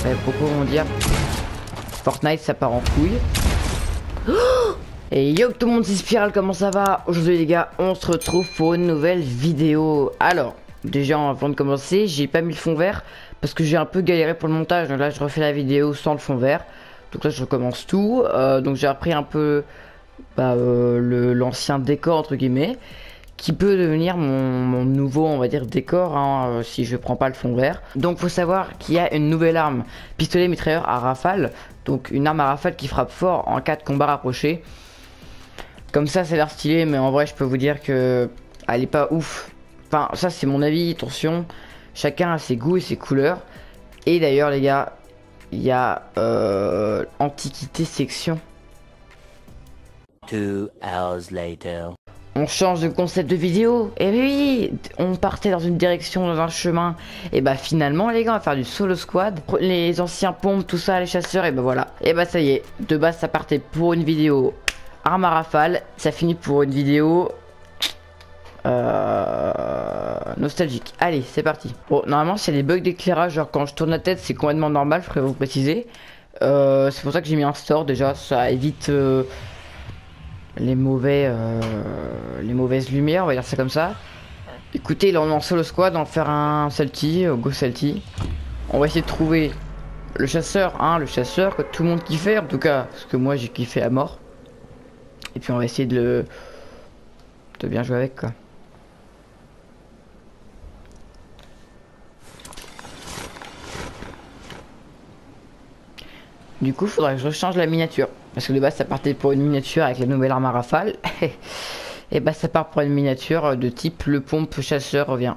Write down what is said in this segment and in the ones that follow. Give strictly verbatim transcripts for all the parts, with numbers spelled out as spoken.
Ouais, beaucoup vont dire Fortnite ça part en couille. Oh, et yo tout le monde, c'est Spiral, comment ça va? Aujourd'hui les gars, on se retrouve pour une nouvelle vidéo. Alors, déjà avant de commencer, j'ai pas mis le fond vert parce que j'ai un peu galéré pour le montage. Donc là je refais la vidéo sans le fond vert. Donc là je recommence tout. Euh, donc j'ai appris un peu bah, euh, le, l'ancien décor entre guillemets, qui peut devenir mon, mon nouveau, on va dire, décor hein, euh, si je prends pas le fond vert. Donc faut savoir qu'il y a une nouvelle arme, pistolet mitrailleur à rafale. Donc une arme à rafale qui frappe fort en cas de combat rapproché. Comme ça, ça a l'air stylé, mais en vrai, je peux vous dire que elle est pas ouf. Enfin, ça c'est mon avis, attention. Chacun a ses goûts et ses couleurs. Et d'ailleurs, les gars, il y a euh, Antiquité section. Two hours later. On change de concept de vidéo. Et oui, on partait dans une direction, dans un chemin. Et bah finalement les gars, on va faire du solo squad. Les anciens pompes, tout ça, les chasseurs, et bah voilà. Et bah ça y est, de base ça partait pour une vidéo arme à rafale. Ça finit pour une vidéo euh, nostalgique. Allez, c'est parti. Bon, normalement s'il y a des bugs d'éclairage, genre quand je tourne la tête, c'est complètement normal, je ferais vous préciser. Euh, c'est pour ça que j'ai mis un store déjà, ça évite... Euh, les mauvais euh, les mauvaises lumières, on va dire ça comme ça. Écoutez, là on est en solo squad, on va faire un salty, go salty. On va essayer de trouver le chasseur, hein, le chasseur que tout le monde kiffait, en tout cas parce que moi j'ai kiffé à mort. Et puis on va essayer de le de bien jouer avec quoi. Du coup, faudrait que je rechange la miniature. Parce que de base, ça partait pour une miniature avec la nouvelle arme à rafale. Et bah, ça part pour une miniature de type le pompe chasseur revient.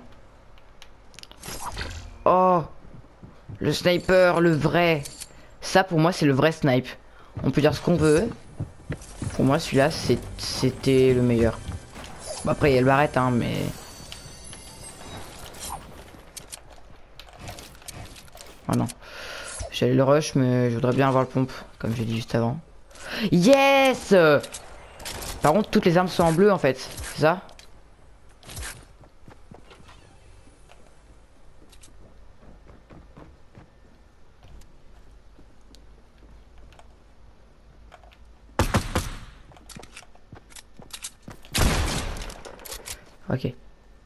Oh, le sniper, le vrai. Ça, pour moi, c'est le vrai snipe. On peut dire ce qu'on veut. Pour moi, celui-là, c'était le meilleur. Bon, après, il y a le barrette, hein, mais... Oh non. J'allais le rush, mais je voudrais bien avoir le pompe, comme j'ai dit juste avant. Yes! Par contre, toutes les armes sont en bleu, en fait. C'est ça? Ok.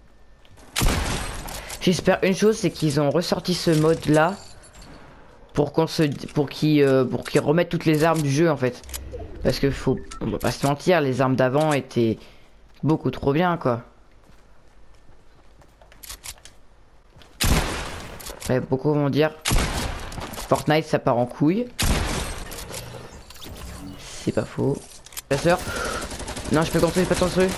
J'espère une chose, c'est qu'ils ont ressorti ce mode-là pour qu'on se, pour qu'ils, euh, pour qu'ils remettent toutes les armes du jeu en fait. Parce que faut, on va pas se mentir, les armes d'avant étaient beaucoup trop bien quoi. Ouais, beaucoup vont dire Fortnite ça part en couille. C'est pas faux. Chasseur. Non, je peux construire, j'ai pas de construire.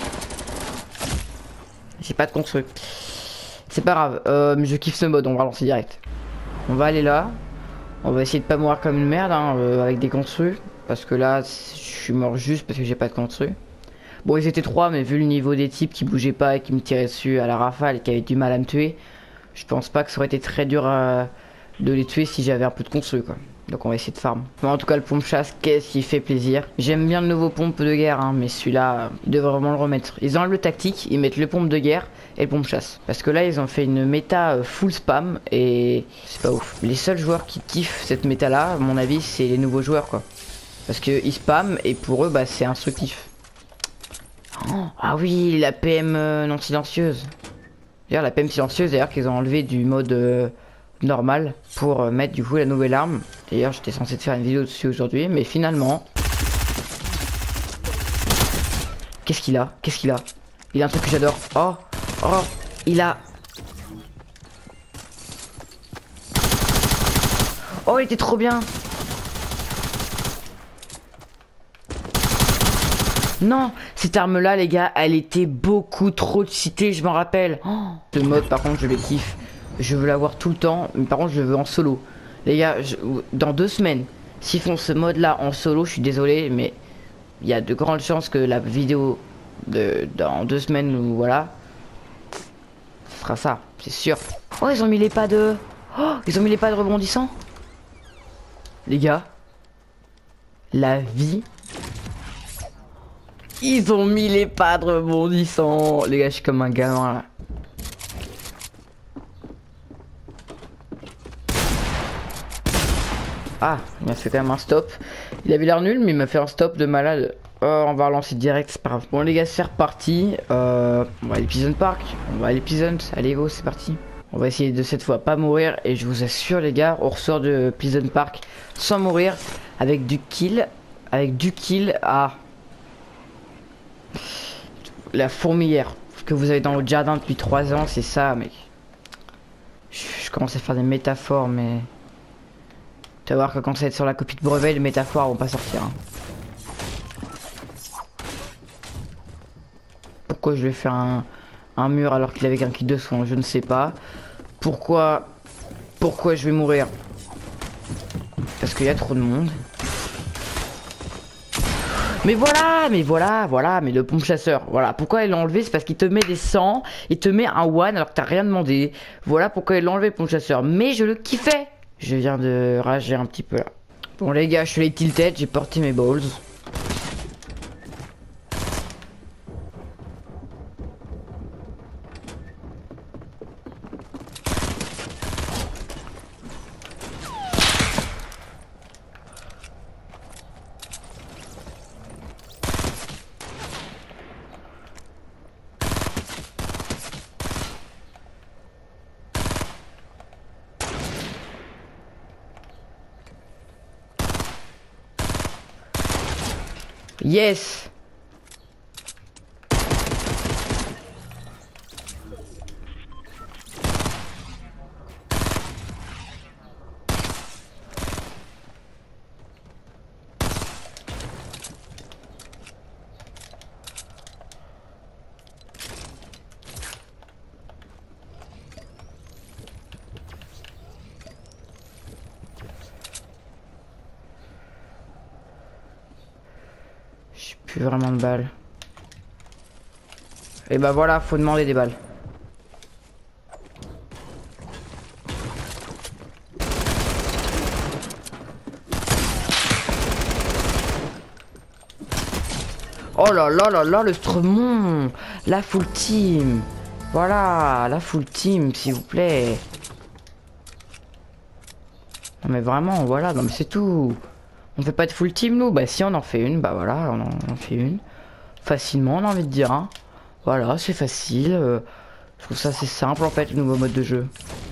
J'ai pas de construire. C'est pas grave, euh, je kiffe ce mode, on va lancer direct. On va aller là. On va essayer de pas mourir comme une merde hein, euh, avec des construits. Parce que là, je suis mort juste parce que j'ai pas de construits. Bon, ils étaient trois, mais vu le niveau des types qui bougeaient pas et qui me tiraient dessus à la rafale et qui avaient du mal à me tuer, je pense pas que ça aurait été très dur euh, de les tuer si j'avais un peu de construits quoi. Donc on va essayer de farm. Bon, en tout cas, le pompe chasse, qu'est-ce qui fait plaisir. J'aime bien le nouveau pompe de guerre, hein, mais celui-là, ils devraient vraiment le remettre. Ils enlèvent le tactique, ils mettent le pompe de guerre et le pompe chasse. Parce que là, ils ont fait une méta full spam et c'est pas ouf. Les seuls joueurs qui kiffent cette méta-là, à mon avis, c'est les nouveaux joueurs, quoi. Parce que ils spam et pour eux, bah, c'est instructif. Oh, ah oui, la P M euh, non silencieuse. D'ailleurs, la P M silencieuse, d'ailleurs, qu'ils ont enlevé du mode... Euh, normal pour euh, mettre du coup la nouvelle arme. D'ailleurs j'étais censé te faire une vidéo dessus aujourd'hui mais finalement qu'est-ce qu'il a qu'est-ce qu'il a il a un truc que j'adore. Oh oh il a oh il était trop bien. Non, cette arme là les gars, elle était beaucoup trop cheatée, je m'en rappelle. Oh, ce mode par contre je le kiffe. Je veux l'avoir tout le temps, mais par contre je le veux en solo. Les gars, je, dans deux semaines, s'ils font ce mode là en solo, je suis désolé, mais il y a de grandes chances que la vidéo de dans deux semaines ou voilà, ce sera ça, c'est sûr. Oh, ils ont mis les pas de... Oh, ils ont mis les pas de rebondissant. Les gars, la vie... Ils ont mis les pas de rebondissant. Les gars, je suis comme un gamin là. Ah, il m'a fait quand même un stop. Il avait l'air nul, mais il m'a fait un stop de malade. Oh, on va relancer direct, c'est pas grave. Bon les gars, c'est reparti. Euh, on va aller Pleasant Park. On va aller Pleasant. Allez go, c'est parti. On va essayer de cette fois pas mourir. Et je vous assure les gars, on ressort de Pleasant Park sans mourir. Avec du kill. Avec du kill à... La fourmilière que vous avez dans votre jardin depuis trois ans, c'est ça mec. Je, je commence à faire des métaphores, mais... Tu vas voir que quand ça va être sur la copie de brevet, les métaphores vont pas sortir. Hein. Pourquoi je vais faire un, un mur alors qu'il avait qu'un kit de soin, je ne sais pas. Pourquoi Pourquoi je vais mourir? Parce qu'il y a trop de monde. Mais voilà, mais voilà, voilà, mais le pompe chasseur, voilà. Pourquoi il l'a enlevé? C'est parce qu'il te met des cent, il te met un one alors que t'as rien demandé. Voilà pourquoi il l'a enlevé le pompe chasseur. Mais je le kiffais. Je viens de rager un petit peu là. Bon les gars, je suis les tilted, j'ai porté mes balls. Yes. J'ai plus vraiment de balles. Et bah voilà, faut demander des balles. Oh là là là là, le Stremont. La full team. Voilà, la full team, s'il vous plaît. Non mais vraiment, voilà, non mais c'est tout. On fait pas de full team nous? Bah si, on en fait une, bah voilà, on en, on en fait une. Facilement, on a envie de dire, hein. Voilà, c'est facile. euh, Je trouve ça assez simple en fait, le nouveau mode de jeu.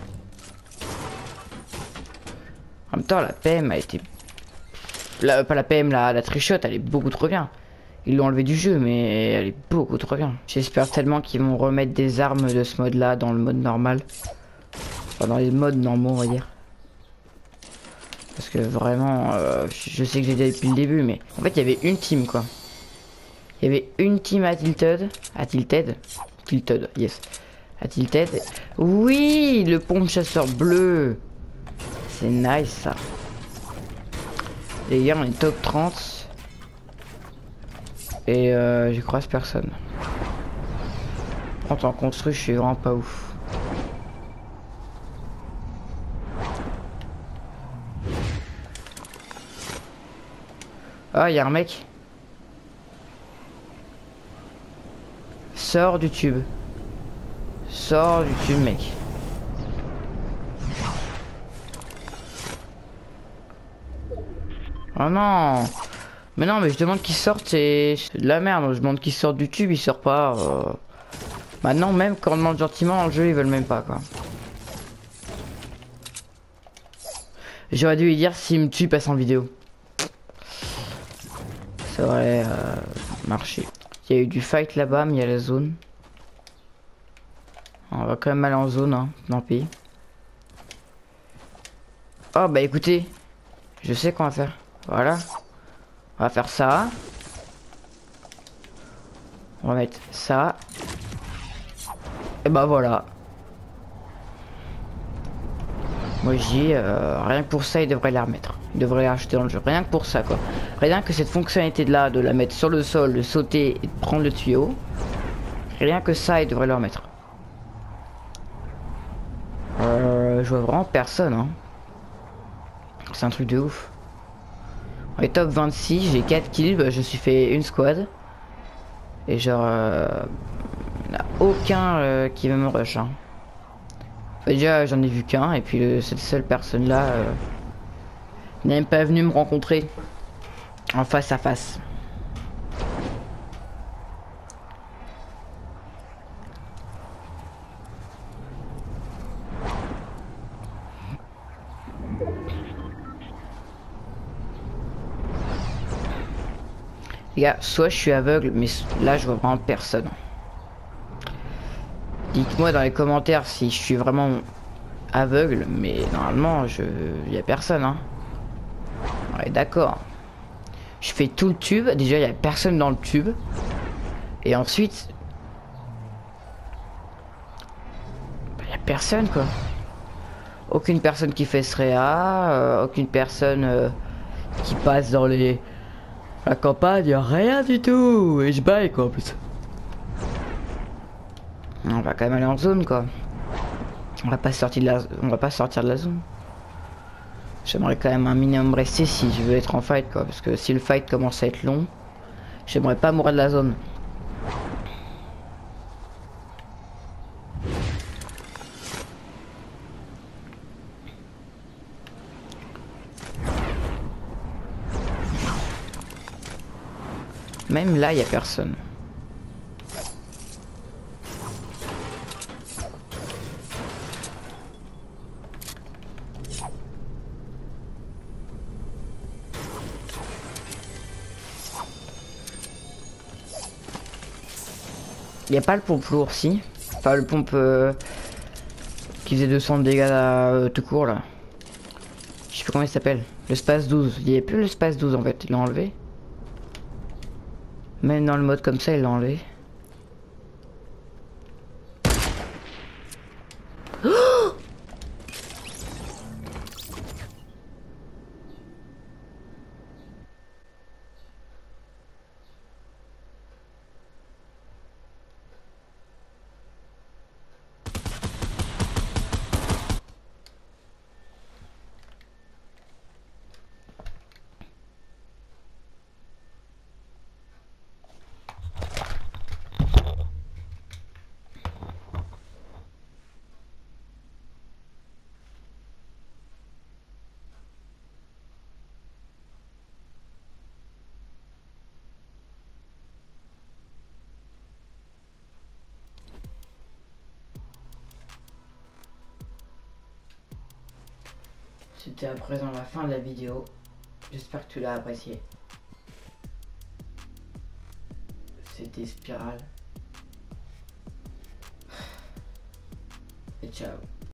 En même temps, la P M a été... La, pas la P M, la, la trichotte, elle est beaucoup trop bien. Ils l'ont enlevé du jeu, mais elle est beaucoup trop bien. J'espère tellement qu'ils vont remettre des armes de ce mode-là dans le mode normal. Enfin, dans les modes normaux, on va dire. Parce que vraiment, euh, je sais que j'ai dit depuis le début, mais en fait, il y avait une team, quoi. Il y avait une team à Tilted. À Tilted Tilted, yes. À Tilted. Oui, le pompe chasseur bleu. C'est nice, ça. Les gars, on est top trente. Et euh, je croise personne. En tant que construit, je suis vraiment pas ouf. Ah, il y a un mec. Sors du tube. Sors du tube, mec. Oh non. Mais non, mais je demande qu'il sorte, c'est de la merde. Je demande qu'il sorte du tube, il sort pas. Euh... Maintenant, même quand on demande gentiment dans le jeu, ils veulent même pas, quoi. J'aurais dû lui dire s'il me tue, passe en vidéo. Ça aurait euh, marché. Il y a eu du fight là-bas, mais il y a la zone. On va quand même aller en zone, hein, tant pis. Oh bah écoutez, je sais qu'on va faire. Voilà. On va faire ça. On va mettre ça. Et bah voilà. Moi je dis, euh, rien que pour ça, il devrait la remettre. Il devrait l'acheter dans le jeu. Rien que pour ça, quoi. Rien que cette fonctionnalité de là, de la mettre sur le sol, de sauter et de prendre le tuyau. Rien que ça, il devrait le remettre. Euh, je vois vraiment personne, hein. C'est un truc de ouf. On est top vingt-six, j'ai quatre kills, bah, je suis fait une squad. Et genre, euh, il n'y a aucun euh, qui veut me rush, hein. Enfin, déjà, j'en ai vu qu'un, et puis le, cette seule personne là, euh, Il n'est même pas venu me rencontrer en face à face. Les gars, soit je suis aveugle, mais là je vois vraiment personne. Dites-moi dans les commentaires si je suis vraiment aveugle, mais normalement je, y a personne, hein. Ouais, d'accord. Je fais tout le tube, déjà il y a personne dans le tube, et ensuite, il y a personne quoi. Aucune personne qui fait ce réa, euh, aucune personne euh, qui passe dans les la campagne, rien du tout. Et je baille quoi en plus. On va quand même aller en zone quoi. On va pas sortir de la, on va pas sortir de la zone. J'aimerais quand même un minimum rester si je veux être en fight quoi, parce que si le fight commence à être long, j'aimerais pas mourir de la zone. Même là, il y a personne. Il n'y a pas le pompe lourd, si. Enfin, le pompe euh, qui faisait deux cents de dégâts euh, tout court là. Je sais plus comment il s'appelle. Le space douze. Il n'y avait plus le space douze en fait. Il l'a enlevé. Même dans le mode comme ça, il l'a enlevé. C'était à présent la fin de la vidéo. J'espère que tu l'as apprécié. C'était Spiral. Et ciao.